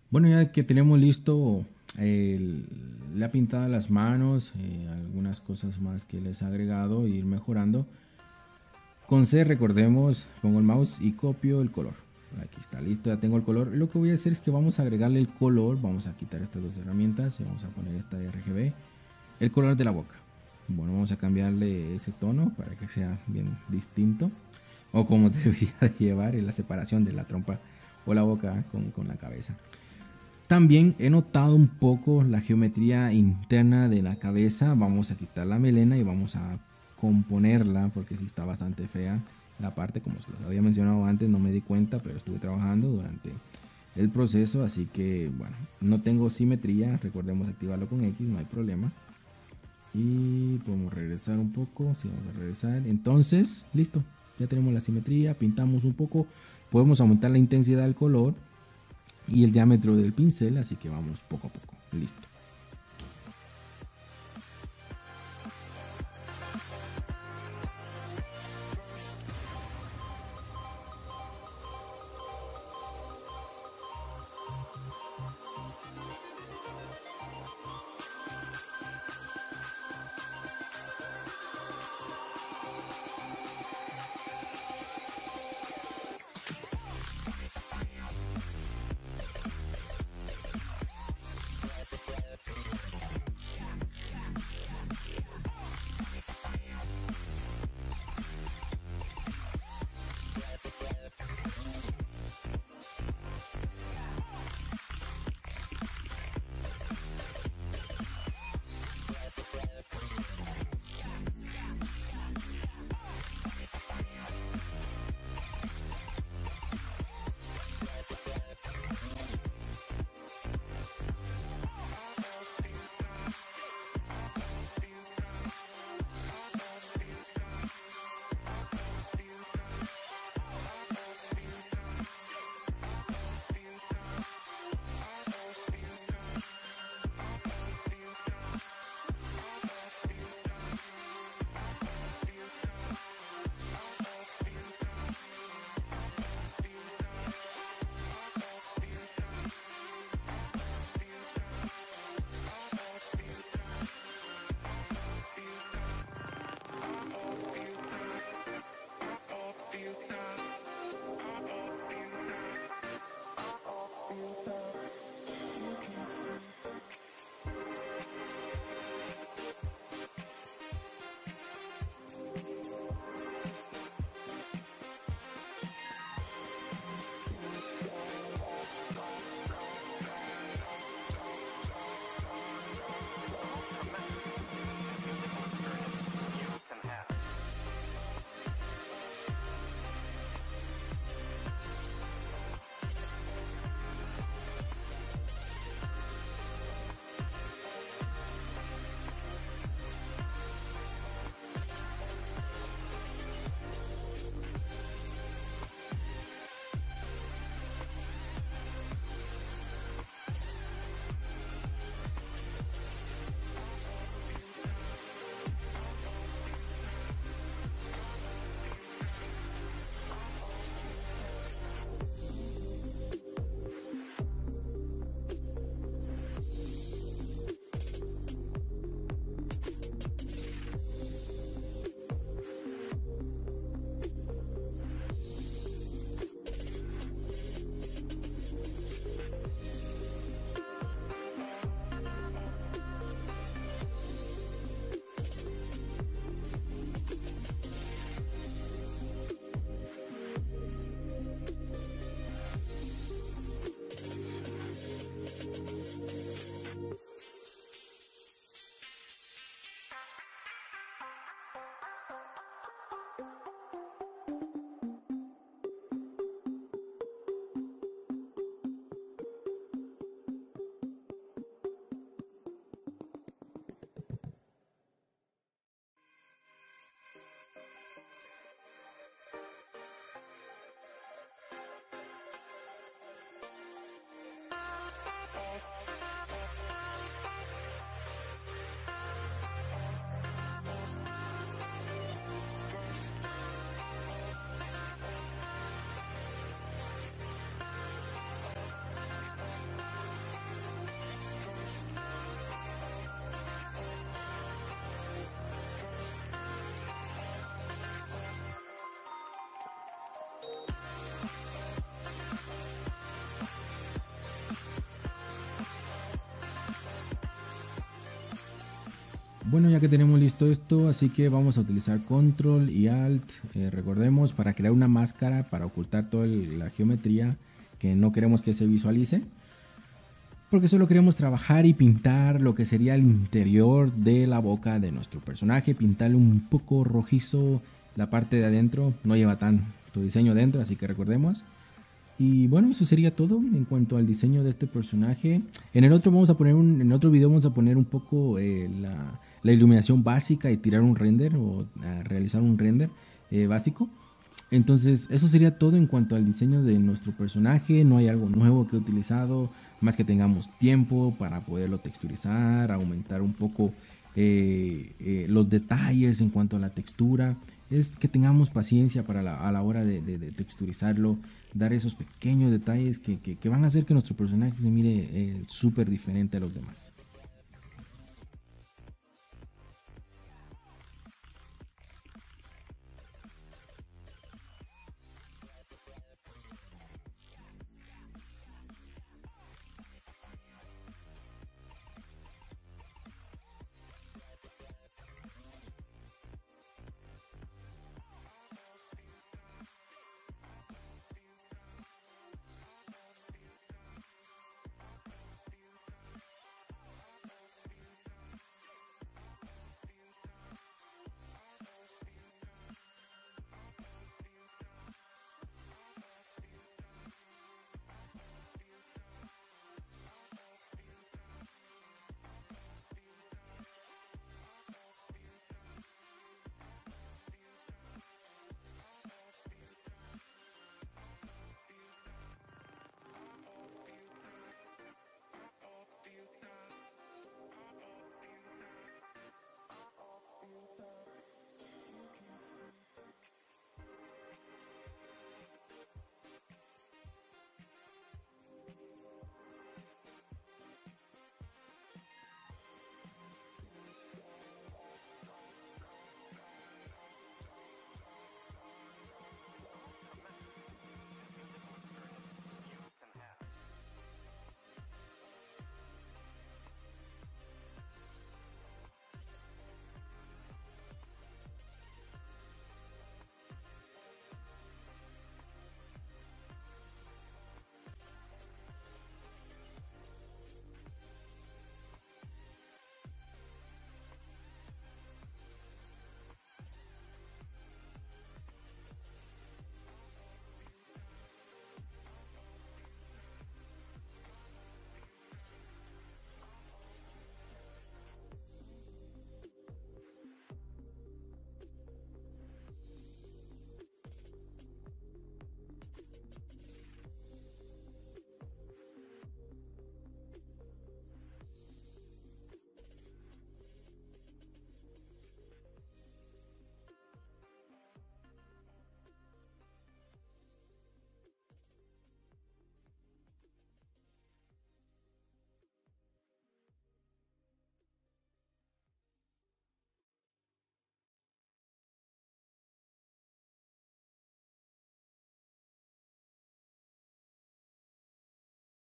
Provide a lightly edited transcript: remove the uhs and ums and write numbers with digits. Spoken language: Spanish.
Bueno, ya que tenemos listo la pintada las manos, algunas cosas más que les he agregado e ir mejorando. Con C, recordemos, pongo el mouse y copio el color. Aquí está, listo, ya tengo el color. Lo que voy a hacer es que vamos a agregarle el color. Vamos a quitar estas dos herramientas y vamos a poner esta de RGB. El color de la boca. Bueno, vamos a cambiarle ese tono para que sea bien distinto. O como debería de llevar en la separación de la trompa o la boca con la cabeza. También he notado un poco la geometría interna de la cabeza. Vamos a quitar la melena y vamos a componerla porque sí está bastante fea la parte. Como se los había mencionado antes, no me di cuenta, pero estuve trabajando durante el proceso. Así que bueno, no tengo simetría. Recordemos activarlo con X, no hay problema. Y podemos regresar un poco. Sí, vamos a regresar. Entonces, listo. Ya tenemos la simetría. Pintamos un poco. Podemos aumentar la intensidad del color y el diámetro del pincel, así que vamos poco a poco. Listo. Bueno, ya que tenemos listo esto, así que vamos a utilizar Control y Alt, recordemos, para crear una máscara para ocultar toda la geometría que no queremos que se visualice. Porque solo queremos trabajar y pintar lo que sería el interior de la boca de nuestro personaje, pintarle un poco rojizo la parte de adentro, no lleva tanto diseño dentro, así que recordemos. Y bueno, eso sería todo en cuanto al diseño de este personaje. En el otro en otro video vamos a poner un poco la iluminación básica y tirar un render o realizar un render básico. Entonces, eso sería todo en cuanto al diseño de nuestro personaje. No hay algo nuevo que he utilizado, más que tengamos tiempo para poderlo texturizar, aumentar un poco los detalles en cuanto a la textura. Es que tengamos paciencia a la hora de texturizarlo, dar esos pequeños detalles que van a hacer que nuestro personaje se mire súper diferente a los demás.